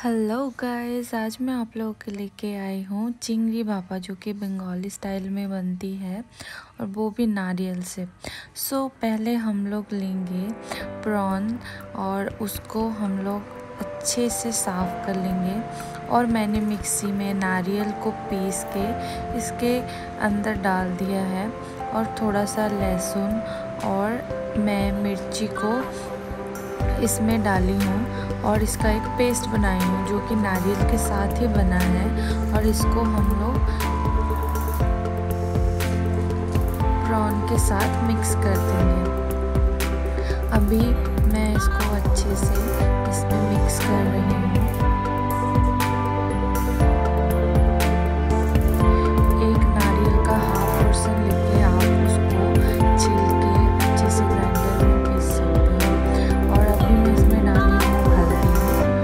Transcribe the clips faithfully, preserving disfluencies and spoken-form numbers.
Hello guys, आज मैं आप लोगों के लेके आई हूँ चिंगड़ी भापा, जो कि बंगाली स्टाइल में बनती है और वो भी नारियल से। सो so, पहले हम लोग लेंगे प्रॉन और उसको हम लोग अच्छे से साफ़ कर लेंगे। और मैंने मिक्सी में नारियल को पीस के इसके अंदर डाल दिया है और थोड़ा सा लहसुन और मैं मिर्ची को इसमें डाली हूँ और इसका एक पेस्ट बनाई हूँ जो कि नारियल के साथ ही बना है। और इसको हम लोग प्रॉन के साथ मिक्स कर देंगे। अभी मैं इसको अच्छे से इसमें मिक्स कर रही हूँ। एक नारियल का हाफ पोर्शन लेके आप उसको छील के अच्छे से ग्राइंडर में पीस सकते हो। और अभी मैं इसमें डाली हूँ हल्दी।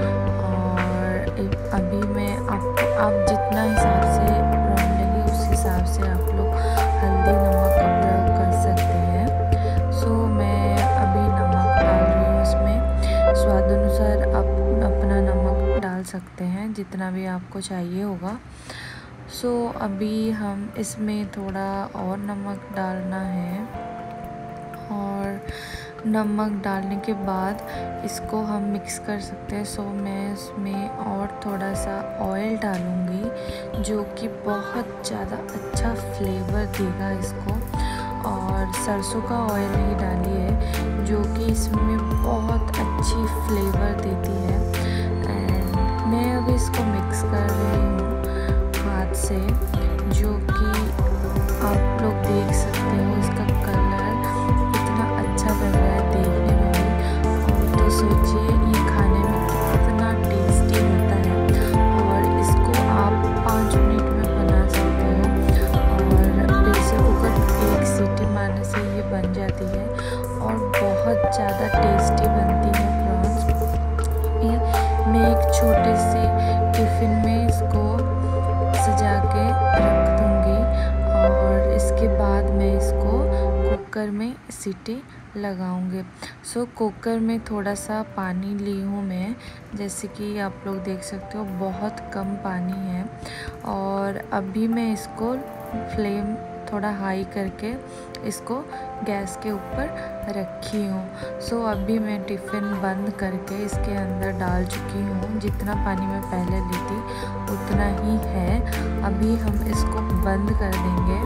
और अभी मैं आप आप जितना हिसाब से प्रॉन लेंगे उस हिसाब से आप लोग हल्दी नमक का प्रयोग कर सकते हैं। सो मैं अभी नमक डाल रही हूँ इसमें। स्वाद अनुसार आप अपना नमक डाल सकते हैं जितना भी आपको चाहिए होगा। सो अभी हम इसमें थोड़ा और नमक डालना है और नमक डालने के बाद इसको हम मिक्स कर सकते हैं। सो मैं इसमें और थोड़ा सा ऑयल डालूँगी जो कि बहुत ज़्यादा अच्छा फ्लेवर देगा इसको। और सरसों का ऑयल ही डालिए जो कि इसमें बहुत अच्छी फ्लेवर देती है। एंड मैं अभी इसको मिक्स कर रही हूँ हाथ से, जो कि आप लोग देख सकते हो इसका कलर कितना अच्छा लग रहा है देखने में भी। और तो सोचिए ये खाने में कितना टेस्टी होता है। और इसको आप पाँच मिनट में बना सकते हो और प्रेशर कुकर में एक सीटी मारने से ये बन जाती है और बहुत ज़्यादा टेस्टी बनती है प्रॉन्स। ये मैं एक छोटे से टिफ़िन में इसको सजा के रख दूँगी और इसके बाद मैं इसको कुकर में सीटी लगाऊंगे। सो कुकर में थोड़ा सा पानी ली हूँ मैं, जैसे कि आप लोग देख सकते हो बहुत कम पानी है। और अभी मैं इसको फ्लेम थोड़ा हाई करके इसको गैस के ऊपर रखी हूँ। सो अभी मैं टिफ़िन बंद करके इसके अंदर डाल चुकी हूँ। जितना पानी मैं पहले ली थी उतना ही है। अभी हम इसको बंद कर देंगे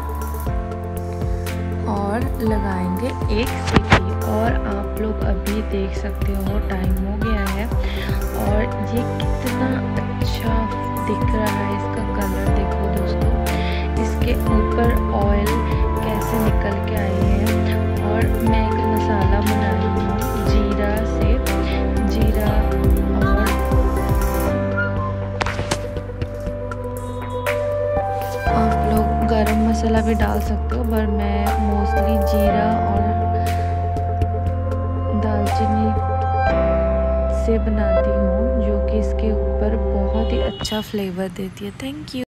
और लगाएंगे एक सीटी। और आप लोग अभी देख सकते हो टाइम हो गया है और ये कितना अच्छा दिख रहा है। इसका कलर देखो दोस्तों, इसके ऊपर ऑयल कैसे निकल के आई है। और मैं एक मसाला बना रही हूँ जीरा से, जीरा और आप लोग गरम मसाला भी डाल सकते हो, पर मैं मोस्टली जीरा और दालचीनी से बनाती हूँ जो कि इसके ऊपर बहुत ही अच्छा फ्लेवर देती है। Thank you.